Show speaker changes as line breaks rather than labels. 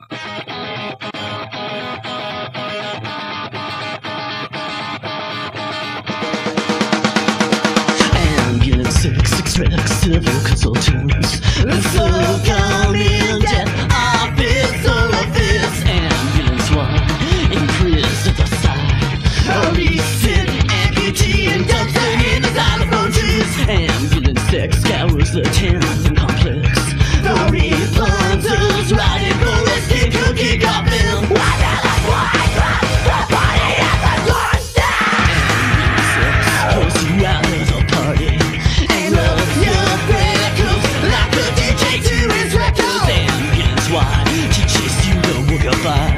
Ambulance 6 extracts civil consultants. So come in death office, all of this. Ambulance 1 in prison the side. A recent amputee and dumps it in the xylophone juice. Ambulance 6 scours the Tandem complex. The replanters riding bullets kick off them. Teaches you to walk a fight.